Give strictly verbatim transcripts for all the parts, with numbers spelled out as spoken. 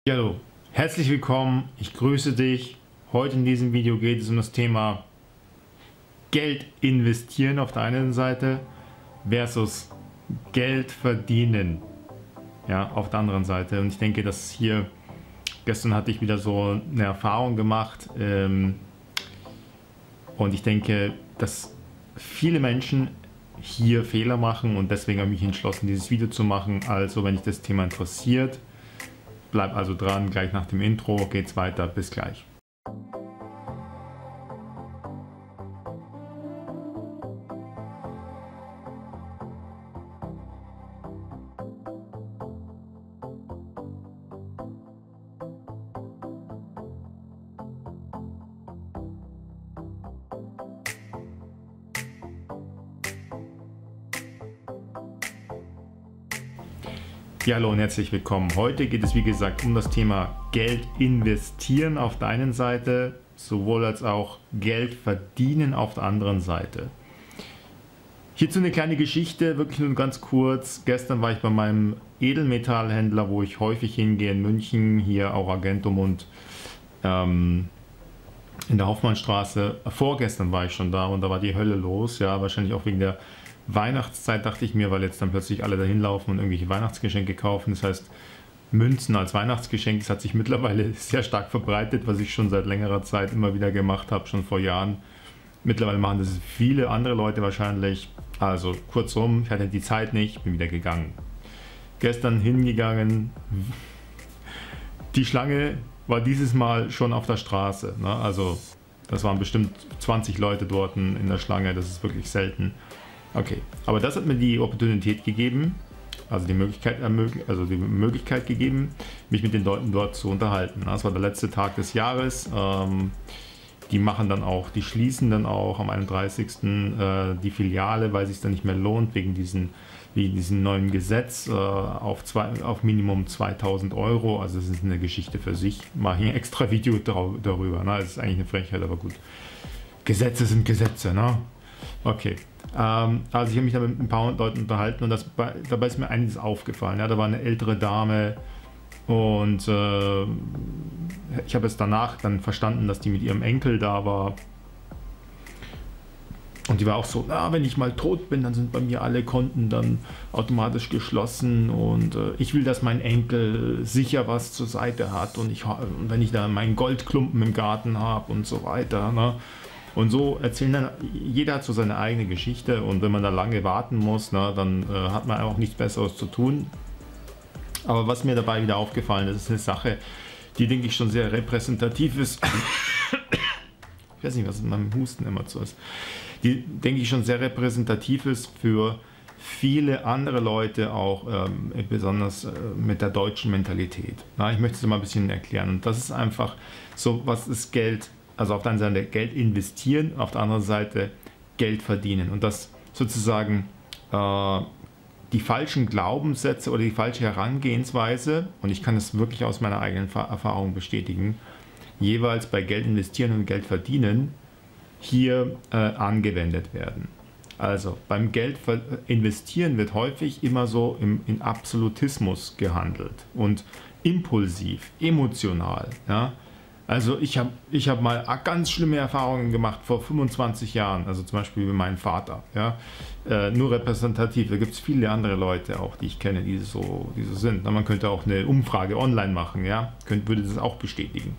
Ja, hallo, herzlich willkommen, ich grüße dich. Heute in diesem Video geht es um das Thema Geld investieren auf der einen Seite versus Geld verdienen, ja, auf der anderen Seite. Und ich denke, dass hier, gestern hatte ich wieder so eine Erfahrung gemacht ähm, und ich denke, dass viele Menschen hier Fehler machen und deswegen habe ich mich entschlossen, dieses Video zu machen. Also wenn dich das Thema interessiert, bleib also dran, gleich nach dem Intro geht's weiter, bis gleich. Ja, hallo und herzlich willkommen. Heute geht es wie gesagt um das Thema Geld investieren auf der einen Seite, sowohl als auch Geld verdienen auf der anderen Seite. Hierzu eine kleine Geschichte, wirklich nur ganz kurz. Gestern war ich bei meinem Edelmetallhändler, wo ich häufig hingehe in München, hier auch Argentum und ähm, in der Hoffmannstraße. Vorgestern war ich schon da und da war die Hölle los, ja, wahrscheinlich auch wegen der Weihnachtszeit, dachte ich mir, weil jetzt dann plötzlich alle dahin laufen und irgendwelche Weihnachtsgeschenke kaufen. Das heißt, Münzen als Weihnachtsgeschenk, das hat sich mittlerweile sehr stark verbreitet, was ich schon seit längerer Zeit immer wieder gemacht habe, schon vor Jahren. Mittlerweile machen das viele andere Leute wahrscheinlich. Also kurzum, ich hatte die Zeit nicht, bin wieder gegangen. Gestern hingegangen, die Schlange war dieses Mal schon auf der Straße, ne? Also das waren bestimmt zwanzig Leute dort in der Schlange, das ist wirklich selten. Okay, aber das hat mir die Opportunität gegeben, also die Möglichkeit, also die Möglichkeit gegeben, mich mit den Leuten dort zu unterhalten. Das war der letzte Tag des Jahres. Die machen dann auch, die schließen dann auch am einunddreißigsten die Filiale, weil es sich dann nicht mehr lohnt wegen diesen, wegen diesem neuen Gesetz auf, zwei, auf Minimum zweitausend Euro. Also das ist eine Geschichte für sich. Mache ich ein extra Video darüber. Das ist eigentlich eine Frechheit, aber gut. Gesetze sind Gesetze, ne? Okay. Ähm, also ich habe mich da mit ein paar Leuten unterhalten und das, dabei ist mir einiges aufgefallen. Ja, da war eine ältere Dame und äh, ich habe es danach dann verstanden, dass die mit ihrem Enkel da war. Und die war auch so, na, wenn ich mal tot bin, dann sind bei mir alle Konten dann automatisch geschlossen und äh, ich will, dass mein Enkel sicher was zur Seite hat und, ich, und wenn ich da meinen Goldklumpen im Garten habe und so weiter, ne? Und so erzählen dann, jeder hat so seine eigene Geschichte und wenn man da lange warten muss, na, dann äh, hat man auch nichts Besseres zu tun. Aber was mir dabei wieder aufgefallen ist, ist eine Sache, die denke ich schon sehr repräsentativ ist. Ich weiß nicht, was in meinem Husten immer so ist. Die denke ich schon sehr repräsentativ ist für viele andere Leute auch, ähm, besonders äh, mit der deutschen Mentalität. Na, ich möchte es mal ein bisschen erklären und das ist einfach so, was ist Geld. Also auf der einen Seite Geld investieren, auf der anderen Seite Geld verdienen. Und das sozusagen äh, die falschen Glaubenssätze oder die falsche Herangehensweise, und ich kann das wirklich aus meiner eigenen Erfahrung bestätigen, jeweils bei Geld investieren und Geld verdienen, hier äh, angewendet werden. Also beim Geld investieren wird häufig immer so im, in Absolutismus gehandelt und impulsiv, emotional, ja. Also ich habe ich hab mal ganz schlimme Erfahrungen gemacht vor fünfundzwanzig Jahren, also zum Beispiel mit meinem Vater. Ja? Äh, nur repräsentativ, da gibt es viele andere Leute auch, die ich kenne, die so, die so sind. Na, man könnte auch eine Umfrage online machen, ja? Könnt, würde das auch bestätigen.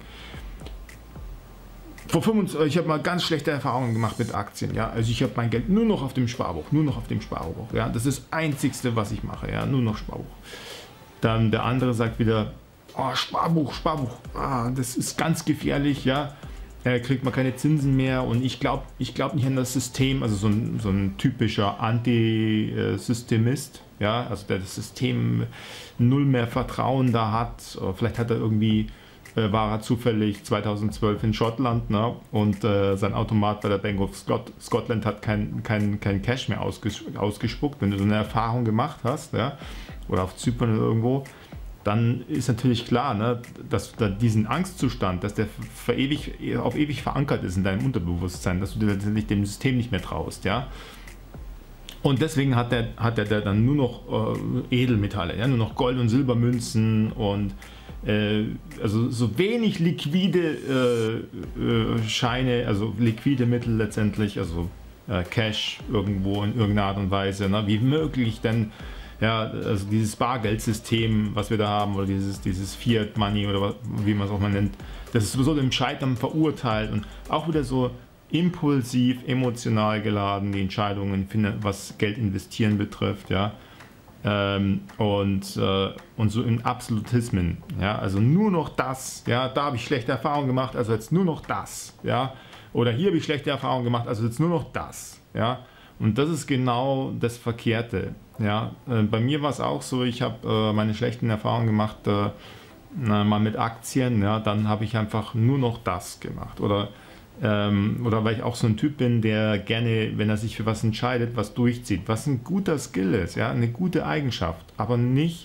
Vor fünfundzwanzig, ich habe mal ganz schlechte Erfahrungen gemacht mit Aktien. Ja? Also ich habe mein Geld nur noch auf dem Sparbuch, nur noch auf dem Sparbuch. Ja? Das ist das Einzigste, was ich mache, ja? Nur noch Sparbuch. Dann der andere sagt wieder, oh, Sparbuch, Sparbuch, ah, das ist ganz gefährlich, ja, äh, kriegt man keine Zinsen mehr und ich glaube ich glaub nicht an das System, also so ein, so ein typischer Anti-Systemist, ja, also der das System null mehr Vertrauen da hat, oder vielleicht hat er irgendwie, äh, war er zufällig zweitausendzwölf in Schottland, ne, und äh, sein Automat bei der Bank of Scot Scotland hat kein, kein, kein Cash mehr ausges ausgespuckt, wenn du so eine Erfahrung gemacht hast, ja, oder auf Zypern oder irgendwo, dann ist natürlich klar, ne, dass da diesen Angstzustand, dass der für ewig, auf ewig verankert ist in deinem Unterbewusstsein, dass du dir letztendlich dem System nicht mehr traust, ja. Und deswegen hat der, hat der, der dann nur noch äh, Edelmetalle, ja, nur noch Gold- und Silbermünzen und äh, also so wenig liquide äh, äh, Scheine, also liquide Mittel letztendlich, also äh, Cash irgendwo in irgendeiner Art und Weise, ne, wie möglich denn, ja, also dieses Bargeldsystem, was wir da haben, oder dieses, dieses Fiat Money oder was, wie man es auch mal nennt, das ist sowieso dem Scheitern verurteilt und auch wieder so impulsiv, emotional geladen, die Entscheidungen, was Geld investieren betrifft, ja, ähm, und, äh, und so in Absolutismen, ja, also nur noch das, ja, da habe ich schlechte Erfahrungen gemacht, also jetzt nur noch das, ja, oder hier habe ich schlechte Erfahrungen gemacht, also jetzt nur noch das, ja, und das ist genau das Verkehrte, ja, äh, bei mir war es auch so, ich habe äh, meine schlechten Erfahrungen gemacht, äh, na, mal mit Aktien, ja, dann habe ich einfach nur noch das gemacht, oder Ähm, oder weil ich auch so ein Typ bin, der gerne, wenn er sich für was entscheidet, was durchzieht, was ein guter Skill ist, ja, eine gute Eigenschaft, aber nicht,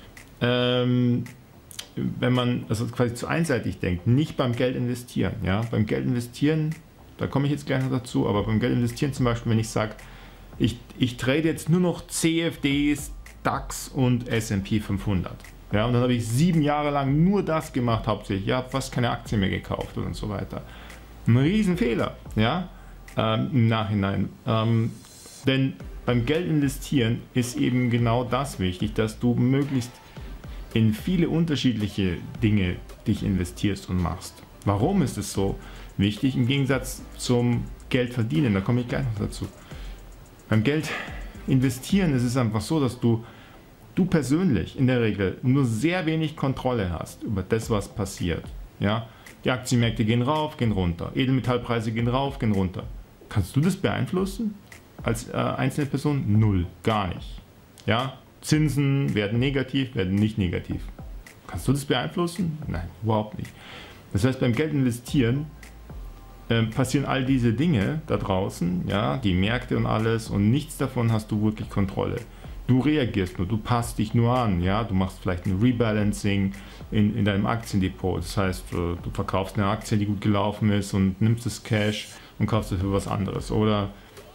ähm, wenn man also quasi zu einseitig denkt, nicht beim Geld investieren, ja, beim Geld investieren, da komme ich jetzt gleich noch dazu, aber beim Geld investieren zum Beispiel, wenn ich sage, ich, ich trade jetzt nur noch C F Ds, DAX und S und P fünfhundert, ja, und dann habe ich sieben Jahre lang nur das gemacht, hauptsächlich, ja, habe fast keine Aktien mehr gekauft und so weiter. Ein Riesenfehler, ja, ähm, im Nachhinein. Ähm, denn beim Geld investieren ist eben genau das wichtig, dass du möglichst in viele unterschiedliche Dinge dich investierst und machst. Warum ist es so wichtig? Im Gegensatz zum Geld verdienen, da komme ich gleich noch dazu. Beim Geld investieren ist es einfach so, dass du, du persönlich in der Regel nur sehr wenig Kontrolle hast über das, was passiert, ja. Die Aktienmärkte gehen rauf, gehen runter. Edelmetallpreise gehen rauf, gehen runter. Kannst du das beeinflussen? Als äh, einzelne Person? Null. Gar nicht. Ja? Zinsen werden negativ, werden nicht negativ. Kannst du das beeinflussen? Nein, überhaupt nicht. Das heißt, beim Geld investieren äh, passieren all diese Dinge da draußen, ja, die Märkte und alles, und nichts davon hast du wirklich Kontrolle. Du reagierst nur, du passt dich nur an, ja, du machst vielleicht ein Rebalancing in, in deinem Aktiendepot, das heißt, du verkaufst eine Aktie, die gut gelaufen ist und nimmst das Cash und kaufst dafür was anderes, oder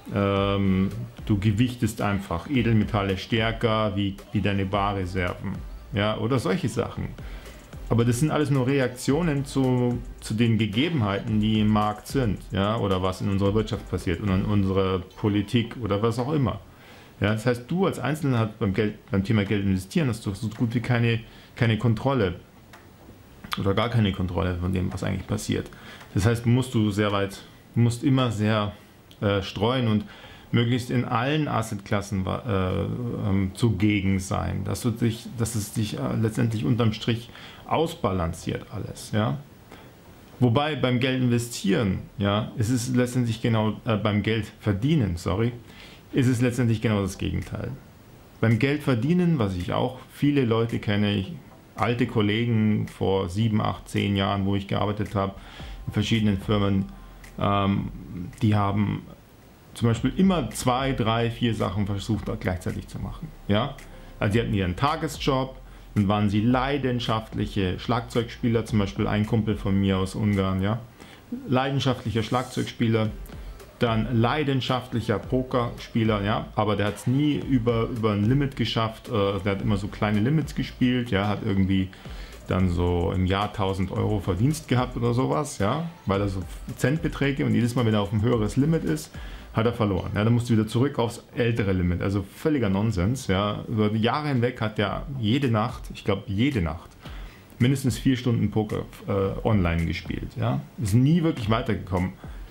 ähm, du gewichtest einfach Edelmetalle stärker wie, wie deine Barreserven, ja, oder solche Sachen. Aber das sind alles nur Reaktionen zu, zu den Gegebenheiten, die im Markt sind, ja, oder was in unserer Wirtschaft passiert und in unserer Politik oder was auch immer. Ja, das heißt, du als Einzelner hast beim, Geld, beim Thema Geld investieren hast du so gut wie keine, keine Kontrolle oder gar keine Kontrolle von dem, was eigentlich passiert. Das heißt, musst du sehr weit, musst immer sehr äh, streuen und möglichst in allen Assetklassen äh, ähm, zugegen sein, dass, du dich, dass es dich äh, letztendlich unterm Strich ausbalanciert alles. Ja? Wobei beim Geld investieren, ja, ist es letztendlich genau äh, beim Geld verdienen, sorry, ist es letztendlich genau das Gegenteil. Beim Geld verdienen, was ich auch viele Leute kenne, ich, alte Kollegen vor sieben, acht, zehn Jahren, wo ich gearbeitet habe, in verschiedenen Firmen, ähm, die haben zum Beispiel immer zwei, drei, vier Sachen versucht gleichzeitig zu machen. Ja? Also sie hatten ihren Tagesjob, dann waren sie leidenschaftliche Schlagzeugspieler, zum Beispiel ein Kumpel von mir aus Ungarn, ja? Leidenschaftlicher Schlagzeugspieler, dann leidenschaftlicher Pokerspieler, ja, aber der hat es nie über, über ein Limit geschafft, äh, der hat immer so kleine Limits gespielt, ja, hat irgendwie dann so im Jahr tausend Euro Verdienst gehabt oder sowas, ja, weil er so Centbeträge, und jedes Mal, wenn er auf ein höheres Limit ist, hat er verloren. Ja, dann musst du wieder zurück aufs ältere Limit, also völliger Nonsens, ja, über die Jahre hinweg hat er jede Nacht, ich glaube jede Nacht, mindestens vier Stunden Poker äh, online gespielt, ja, ist nie wirklich weitergekommen.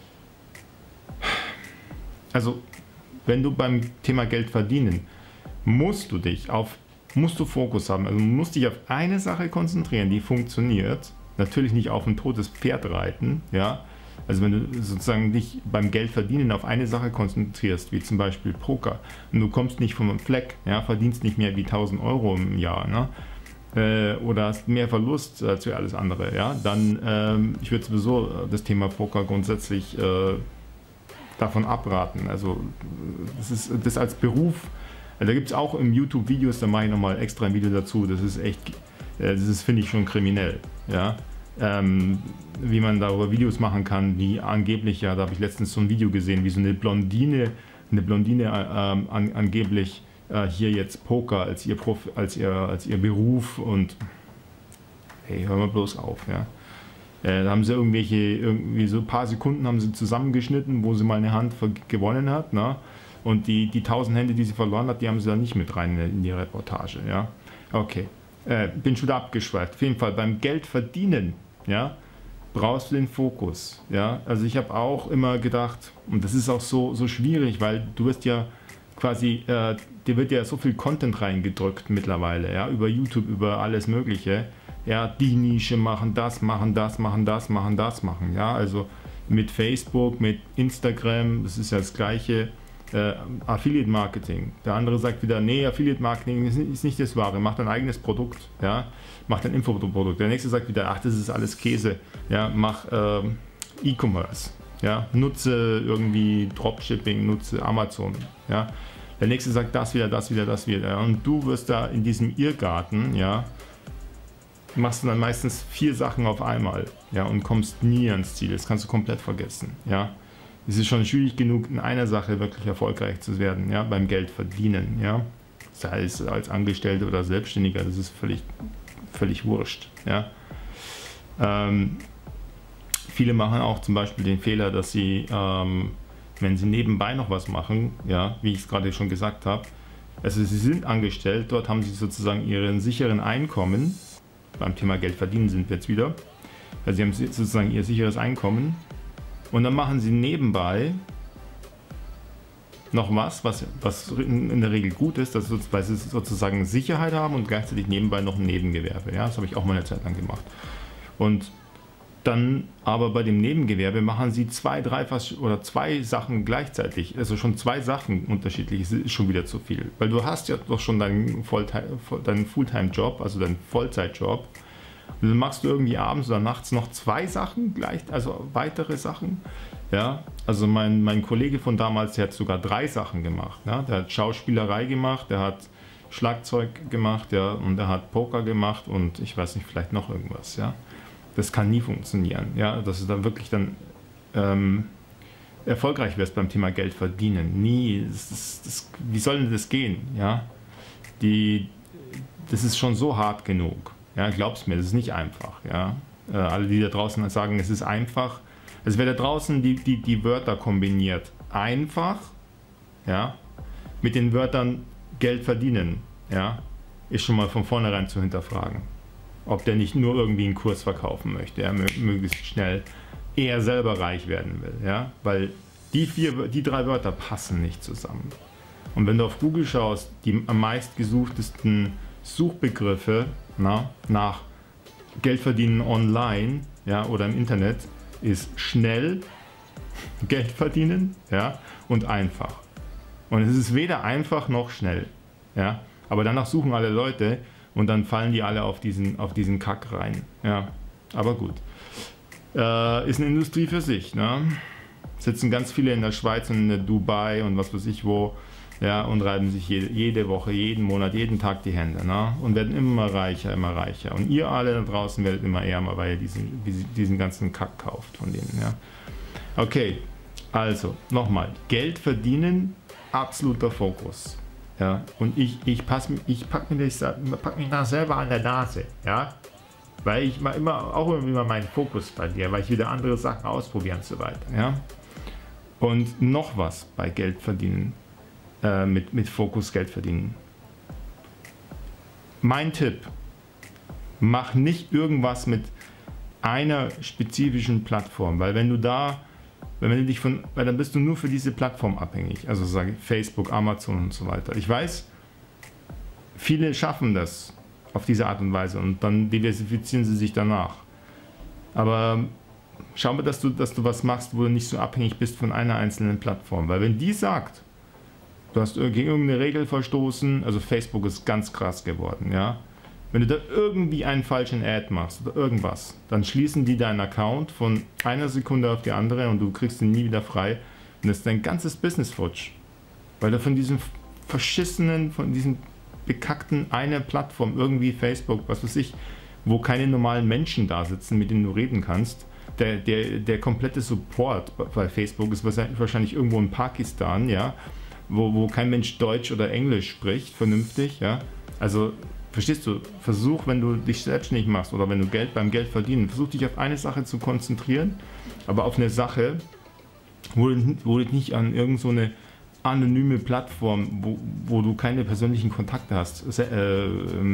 Also, wenn du beim Thema Geld verdienen, musst du dich auf, musst du Fokus haben, also du musst dich auf eine Sache konzentrieren, die funktioniert, natürlich nicht auf ein totes Pferd reiten, ja, also wenn du sozusagen dich beim Geld verdienen auf eine Sache konzentrierst, wie zum Beispiel Poker, und du kommst nicht vom Fleck, ja, verdienst nicht mehr wie tausend Euro im Jahr, ne, äh, oder hast mehr Verlust als für alles andere, ja, dann, ähm, ich würde sowieso das Thema Poker grundsätzlich äh, davon abraten. Also das ist das als Beruf, da gibt es auch im YouTube Videos, da mache ich nochmal extra ein Video dazu, das ist echt, das ist, finde ich, schon kriminell, ja, ähm, wie man darüber Videos machen kann, wie angeblich, ja, da habe ich letztens so ein Video gesehen, wie so eine Blondine, eine Blondine ähm, an, angeblich äh, hier jetzt Poker als ihr, Prof, als, ihr, als ihr Beruf, und hey, hör mal bloß auf, ja. Äh, da haben sie irgendwelche, irgendwie so ein paar Sekunden haben sie zusammengeschnitten, wo sie mal eine Hand gewonnen hat, ne? Und die, die tausend Hände, die sie verloren hat, die haben sie dann nicht mit rein in die Reportage, ja. Okay, äh, bin schon wieder abgeschweift. Auf jeden Fall beim Geld verdienen, ja, brauchst du den Fokus, ja. Also ich habe auch immer gedacht, und das ist auch so, so schwierig, weil du wirst ja quasi, äh, dir wird ja so viel Content reingedrückt mittlerweile, ja, über YouTube, über alles Mögliche. Ja, die Nische machen das, machen das, machen das, machen das, machen, ja, also mit Facebook, mit Instagram, das ist ja das gleiche, äh, Affiliate Marketing. Der andere sagt wieder, nee, Affiliate Marketing ist, ist nicht das Wahre, mach dein eigenes Produkt, ja, mach dein Infoprodukt. Der nächste sagt wieder, ach, das ist alles Käse, ja, mach äh, E-Commerce, ja, nutze irgendwie Dropshipping, nutze Amazon, ja. Der nächste sagt das wieder, das wieder, das wieder, ja? Und du wirst da in diesem Irrgarten, ja, machst du dann meistens vier Sachen auf einmal, ja, und kommst nie ans Ziel. Das kannst du komplett vergessen, ja. Es ist schon schwierig genug, in einer Sache wirklich erfolgreich zu werden, ja, beim Geld verdienen, ja. Sei es als Angestellter oder Selbstständiger, das ist völlig, völlig wurscht, ja. Ähm, viele machen auch zum Beispiel den Fehler, dass sie, ähm, wenn sie nebenbei noch was machen, ja, wie ich es gerade schon gesagt habe, also sie sind angestellt, dort haben sie sozusagen ihren sicheren Einkommen. Beim Thema Geld verdienen sind wir jetzt wieder. Also sie haben sozusagen ihr sicheres Einkommen und dann machen sie nebenbei noch was, was, was in der Regel gut ist, dass, weil sie sozusagen Sicherheit haben und gleichzeitig nebenbei noch ein Nebengewerbe. Ja, das habe ich auch mal eine Zeit lang gemacht. Und dann aber bei dem Nebengewerbe machen sie zwei, drei fast oder zwei Sachen gleichzeitig. Also schon zwei Sachen unterschiedlich ist schon wieder zu viel. Weil du hast ja doch schon deinen, deinen Fulltime-Job, also deinen Vollzeitjob. Und dann machst du irgendwie abends oder nachts noch zwei Sachen gleich, also weitere Sachen. Ja, also mein, mein Kollege von damals, der hat sogar drei Sachen gemacht. Ja? Der hat Schauspielerei gemacht, der hat Schlagzeug gemacht, ja, und der hat Poker gemacht und ich weiß nicht, vielleicht noch irgendwas, ja. Das kann nie funktionieren, ja, dass du dann wirklich dann ähm, erfolgreich wirst beim Thema Geld verdienen. Nie, das, das, das, wie soll denn das gehen, ja? Die, das ist schon so hart genug, ja, glaub's mir, das ist nicht einfach, ja. Äh, alle, die da draußen sagen, es ist einfach, also wer da draußen die, die, die Wörter kombiniert, einfach, ja, mit den Wörtern Geld verdienen, ja, ist schon mal von vornherein zu hinterfragen. Ob der nicht nur irgendwie einen Kurs verkaufen möchte, ja, möglichst schnell eher selber reich werden will, ja, weil die vier, die drei Wörter passen nicht zusammen. Und wenn du auf Google schaust, die am meistgesuchtesten Suchbegriffe na, nach Geld verdienen online, ja, oder im Internet ist schnell Geld verdienen, ja, und einfach. Und es ist weder einfach noch schnell, ja, aber danach suchen alle Leute. Und dann fallen die alle auf diesen, auf diesen Kack rein. Ja, aber gut. Äh, ist eine Industrie für sich. Ne? Sitzen ganz viele in der Schweiz und in Dubai und was weiß ich wo. Ja, und reiben sich jede, jede Woche, jeden Monat, jeden Tag die Hände. Ne? Und werden immer reicher, immer reicher. Und ihr alle da draußen werdet immer ärmer, weil ihr diesen, diesen ganzen Kack kauft von denen. Ja? Okay, also nochmal. Geld verdienen, absoluter Fokus. Ja, und ich, ich, pass, ich packe mich, pack mich nach selber an der Nase, ja, weil ich mal immer auch immer meinen Fokus bei dir, weil ich wieder andere Sachen ausprobieren und so weiter, ja. Und noch was bei Geld verdienen, äh, mit, mit Fokus Geld verdienen. Mein Tipp, mach nicht irgendwas mit einer spezifischen Plattform, weil wenn du da Wenn du dich von, weil dann bist du nur für diese Plattform abhängig, also sage ich Facebook, Amazon und so weiter. Ich weiß, viele schaffen das auf diese Art und Weise und dann diversifizieren sie sich danach. Aber schau mal, dass du, dass du was machst, wo du nicht so abhängig bist von einer einzelnen Plattform. Weil wenn die sagt, du hast gegen irgendeine Regel verstoßen, also Facebook ist ganz krass geworden, ja. Wenn du da irgendwie einen falschen Ad machst oder irgendwas, dann schließen die deinen Account von einer Sekunde auf die andere und du kriegst ihn nie wieder frei. Und das ist dein ganzes Business futsch. Weil du von diesem verschissenen, von diesem bekackten einer Plattform, irgendwie Facebook, was weiß ich, wo keine normalen Menschen da sitzen, mit denen du reden kannst. Der, der, der komplette Support bei Facebook ist wahrscheinlich irgendwo in Pakistan, ja, wo, wo kein Mensch Deutsch oder Englisch spricht, vernünftig, ja. Also verstehst du, versuch, wenn du dich selbstständig machst oder wenn du Geld beim Geld verdienen, versuch dich auf eine Sache zu konzentrieren, aber auf eine Sache, wo du, wo du nicht an irgend so eine anonyme Plattform, wo, wo du keine persönlichen Kontakte hast, äh,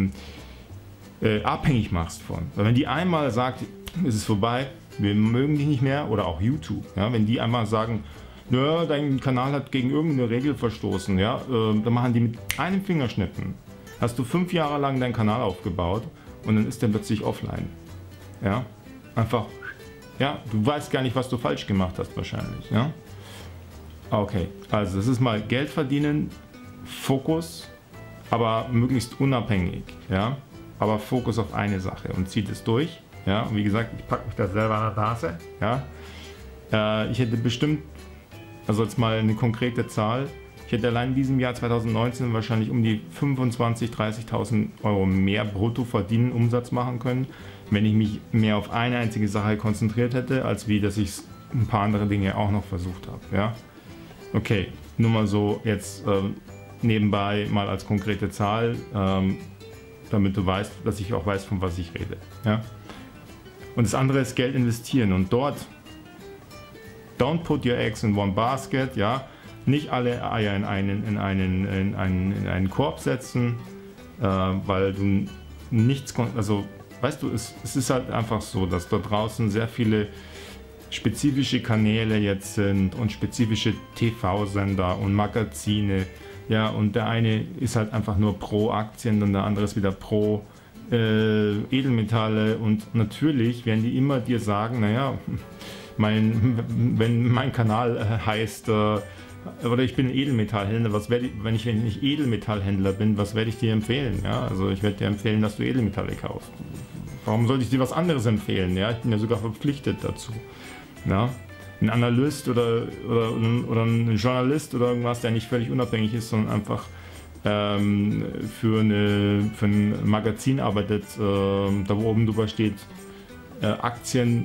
äh, abhängig machst von. Weil wenn die einmal sagt, es ist vorbei, wir mögen dich nicht mehr, oder auch YouTube, ja, wenn die einmal sagen, ja, dein Kanal hat gegen irgendeine Regel verstoßen, ja, äh, dann machen die mit einem Fingerschnippen. Hast du fünf Jahre lang deinen Kanal aufgebaut und dann ist der plötzlich offline. Ja, einfach, ja, du weißt gar nicht, was du falsch gemacht hast wahrscheinlich, ja. Okay, also das ist mal Geld verdienen, Fokus, aber möglichst unabhängig, ja, aber Fokus auf eine Sache und zieht es durch, ja, und wie gesagt, ich packe mich da selber an der Nase, ja. Äh, ich hätte bestimmt, also jetzt mal eine konkrete Zahl, ich hätte allein in diesem Jahr zweitausendneunzehn wahrscheinlich um die fünfundzwanzigtausend, dreißigtausend Euro mehr brutto verdienen, Umsatz machen können, wenn ich mich mehr auf eine einzige Sache konzentriert hätte, als wie, dass ich ein paar andere Dinge auch noch versucht habe, ja. Okay, nur mal so jetzt ähm, nebenbei mal als konkrete Zahl, ähm, damit du weißt, dass ich auch weiß, von was ich rede, ja. Und das andere ist Geld investieren und dort don't put your eggs in one basket, ja. Nicht alle Eier in einen, in einen, in einen, in einen Korb setzen, äh, weil du nichts, also weißt du, es, es ist halt einfach so, dass da draußen sehr viele spezifische Kanäle jetzt sind und spezifische T V-Sender und Magazine, ja, und der eine ist halt einfach nur pro Aktien und der andere ist wieder pro äh, Edelmetalle und natürlich werden die immer dir sagen, naja, mein, wenn mein Kanal äh, heißt, äh, oder ich bin ein Edelmetallhändler, was werde ich, wenn ich wenn ich Edelmetallhändler bin, was werde ich dir empfehlen? Ja, also ich werde dir empfehlen, dass du Edelmetalle kaufst. Warum sollte ich dir was anderes empfehlen? Ja, ich bin ja sogar verpflichtet dazu. Ja, ein Analyst oder, oder, oder ein Journalist oder irgendwas, der nicht völlig unabhängig ist, sondern einfach ähm, für, eine, für ein Magazin arbeitet, äh, da wo oben drüber steht äh, Aktien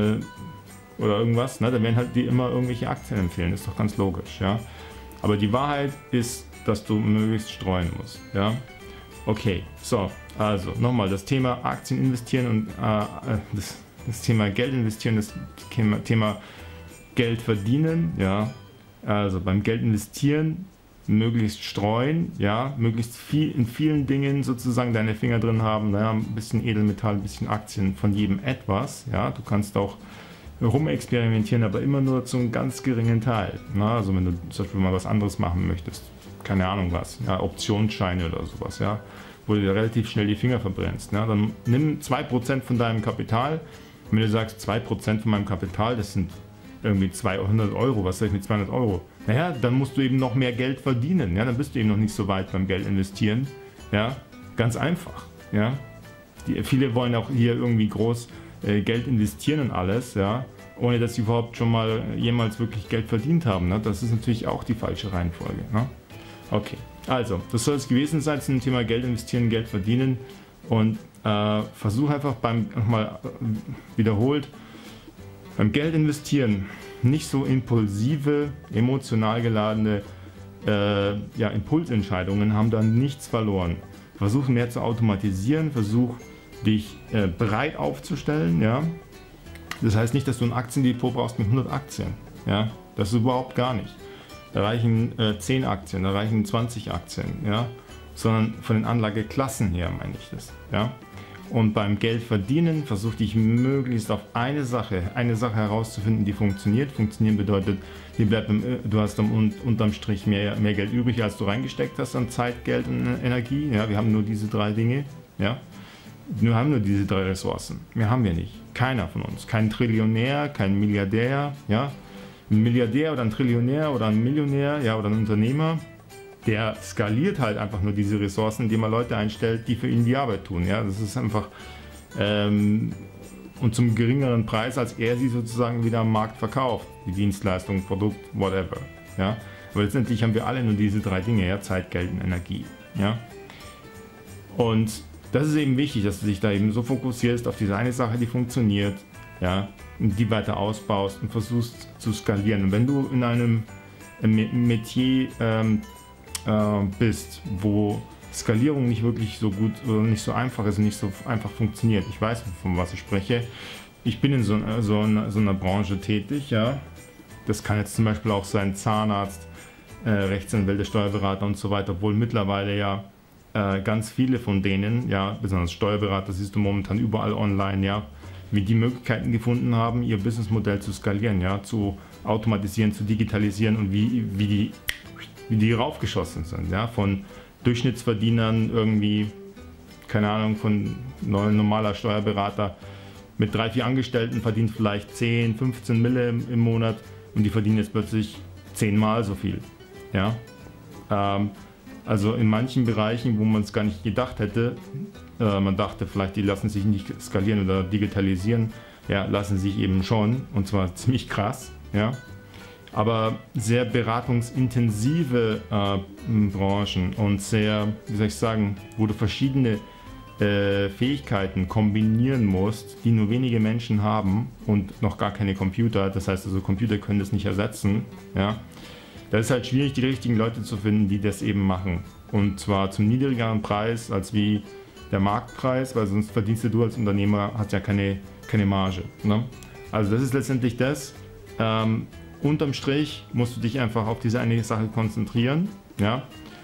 äh, oder irgendwas, ne? Da werden halt die immer irgendwelche Aktien empfehlen, ist doch ganz logisch, ja. Aber die Wahrheit ist, dass du möglichst streuen musst, ja. Okay, so, also nochmal das Thema Aktien investieren und äh, das, das Thema Geld investieren, das Thema, Thema Geld verdienen, ja. Also beim Geld investieren möglichst streuen, ja, möglichst viel in vielen Dingen sozusagen deine Finger drin haben, naja, ein bisschen Edelmetall, ein bisschen Aktien von jedem etwas, ja. Du kannst auch rumexperimentieren, aber immer nur zu einem ganz geringen Teil. Na, also wenn du zum Beispiel mal was anderes machen möchtest, keine Ahnung was, ja, Optionsscheine oder sowas, ja, wo du dir relativ schnell die Finger verbrennst, ja, dann nimm zwei Prozent von deinem Kapital. Wenn du sagst, zwei Prozent von meinem Kapital, das sind irgendwie zweihundert Euro, was soll ich mit zweihundert Euro? Naja, dann musst du eben noch mehr Geld verdienen, ja, dann bist du eben noch nicht so weit beim Geld investieren, ja, ganz einfach, ja. Die, viele wollen auch hier irgendwie groß Geld investieren und alles, ja, ohne dass sie überhaupt schon mal jemals wirklich Geld verdient haben. Ne? Das ist natürlich auch die falsche Reihenfolge. Ne? Okay, also, das soll es gewesen sein zum Thema Geld investieren, Geld verdienen und äh, versuch einfach beim, nochmal äh, wiederholt, beim Geld investieren nicht so impulsive, emotional geladene äh, ja, Impulsentscheidungen haben da nichts verloren. Versuch mehr zu automatisieren, versuch dich äh, bereit aufzustellen, ja. Das heißt nicht, dass du ein Aktiendepot brauchst mit hundert Aktien, ja. Das ist überhaupt gar nicht. Da reichen äh, zehn Aktien, da reichen zwanzig Aktien, ja. Sondern von den Anlageklassen her meine ich das, ja. Und beim Geld verdienen versuch dich möglichst auf eine Sache, eine Sache herauszufinden, die funktioniert. Funktionieren bedeutet, die bleibt im, du hast am, unterm Strich mehr, mehr Geld übrig, als du reingesteckt hast an Zeit, Geld und Energie, ja. Wir haben nur diese drei Dinge, ja. Wir haben nur diese drei Ressourcen. Mehr haben wir nicht. Keiner von uns. Kein Trillionär, kein Milliardär, ja. Ein Milliardär oder ein Trillionär oder ein Millionär, ja, oder ein Unternehmer, der skaliert halt einfach nur diese Ressourcen, indem er Leute einstellt, die für ihn die Arbeit tun, ja. Das ist einfach ähm, und zum geringeren Preis, als er sie sozusagen wieder am Markt verkauft, die Dienstleistung, Produkt, whatever, ja. Aber letztendlich haben wir alle nur diese drei Dinge, ja, Zeit, Geld und Energie, ja. Und das ist eben wichtig, dass du dich da eben so fokussierst auf diese eine Sache, die funktioniert, ja, und die weiter ausbaust und versuchst zu skalieren. Und wenn du in einem Metier ähm, äh, bist, wo Skalierung nicht wirklich so gut oder nicht so einfach ist und nicht so einfach funktioniert. Ich weiß, von was ich spreche. Ich bin in so, so, einer, so einer Branche tätig, ja. Das kann jetzt zum Beispiel auch sein Zahnarzt, äh, Rechtsanwälte, Steuerberater und so weiter, obwohl mittlerweile ja äh, ganz viele von denen, ja, besonders Steuerberater, siehst du momentan überall online, ja, wie die Möglichkeiten gefunden haben, ihr Businessmodell zu skalieren, ja, zu automatisieren, zu digitalisieren und wie, wie, die, wie die raufgeschossen sind, ja, von Durchschnittsverdienern irgendwie, keine Ahnung, von ein normaler Steuerberater mit drei, vier Angestellten verdient vielleicht zehn, fünfzehn Mille im, im Monat und die verdienen jetzt plötzlich zehnmal so viel, ja. Ähm, also in manchen Bereichen, wo man es gar nicht gedacht hätte, äh, man dachte vielleicht, die lassen sich nicht skalieren oder digitalisieren, ja, lassen sich eben schon, und zwar ziemlich krass, ja. Aber sehr beratungsintensive äh, Branchen und sehr, wie soll ich sagen, wo du verschiedene äh, Fähigkeiten kombinieren musst, die nur wenige Menschen haben und noch gar keine Computer, das heißt also Computer können das nicht ersetzen, ja. Da ist halt schwierig, die richtigen Leute zu finden, die das eben machen. Und zwar zum niedrigeren Preis als wie der Marktpreis, weil sonst verdienst du als Unternehmer, hast ja keine, keine Marge. Ne? Also das ist letztendlich das. Ähm, unterm Strich musst du dich einfach auf diese eine Sache konzentrieren, ja,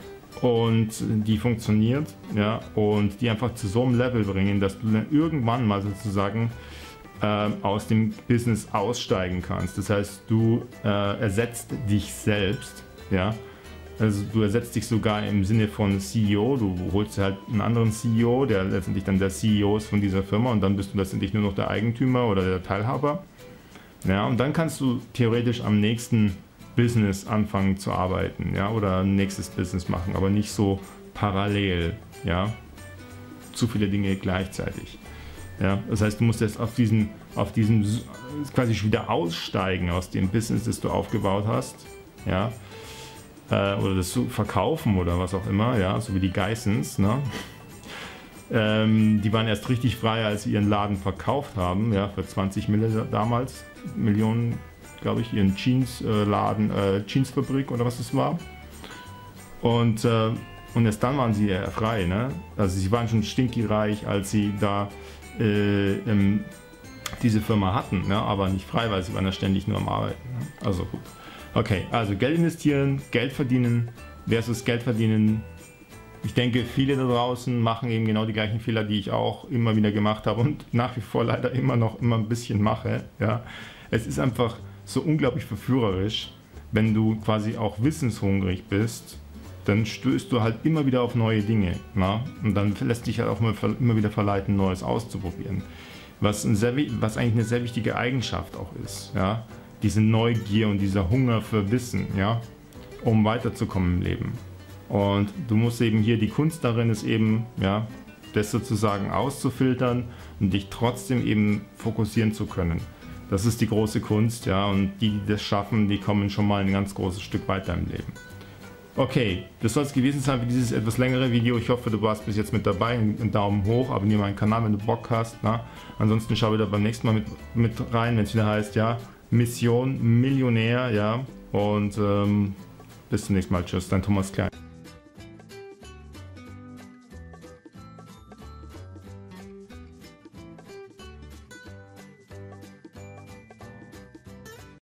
und die funktioniert, ja, und die einfach zu so einem Level bringen, dass du dann irgendwann mal sozusagen äh, aus dem Business aussteigen kannst. Das heißt, du äh, ersetzt dich selbst, ja, also du ersetzt dich sogar im Sinne von C E O, du holst halt einen anderen C E O, der letztendlich dann der C E O ist von dieser Firma und dann bist du letztendlich nur noch der Eigentümer oder der Teilhaber. Ja, und dann kannst du theoretisch am nächsten Business anfangen zu arbeiten, ja, oder ein nächstes Business machen, aber nicht so parallel, ja, zu viele Dinge gleichzeitig. Ja, das heißt, du musst jetzt auf diesen, auf diesem quasi schon wieder aussteigen aus dem Business, das du aufgebaut hast, ja, äh, oder das zu verkaufen oder was auch immer, ja, so wie die Geissens, ne? Ähm, die waren erst richtig frei, als sie ihren Laden verkauft haben, ja, für zwanzig Millionen damals, Millionen, glaube ich, ihren Jeans-Laden, äh, Jeansfabrik oder was das war. Und, äh, und erst dann waren sie ja frei, ne? Also sie waren schon stinkereich, als sie da äh, ähm, diese Firma hatten, ne? Aber nicht frei, weil sie waren ja ständig nur am Arbeiten. Ne? Also gut. Okay, also Geld investieren, Geld verdienen versus Geld verdienen. Ich denke, viele da draußen machen eben genau die gleichen Fehler, die ich auch immer wieder gemacht habe und nach wie vor leider immer noch immer ein bisschen mache. Ja. Es ist einfach so unglaublich verführerisch, wenn du quasi auch wissenshungrig bist, dann stößt du halt immer wieder auf neue Dinge. Na? Und dann lässt dich halt auch immer wieder verleiten, Neues auszuprobieren. Was, ein sehr, was eigentlich eine sehr wichtige Eigenschaft auch ist. Ja? Diese Neugier und dieser Hunger für Wissen, ja? Um weiterzukommen im Leben. Und du musst eben hier, die Kunst darin ist eben, ja, das sozusagen auszufiltern und dich trotzdem eben fokussieren zu können. Das ist die große Kunst, ja, und die, die das schaffen, die kommen schon mal ein ganz großes Stück weiter im Leben. Okay, das soll es gewesen sein für dieses etwas längere Video. Ich hoffe, du warst bis jetzt mit dabei. Einen Daumen hoch, abonniere meinen Kanal, wenn du Bock hast. Na? Ansonsten schau wieder beim nächsten Mal mit, mit rein, wenn es wieder heißt, ja, Mission Millionär, ja. Und ähm, bis zum nächsten Mal. Tschüss, dein Thomas Klein.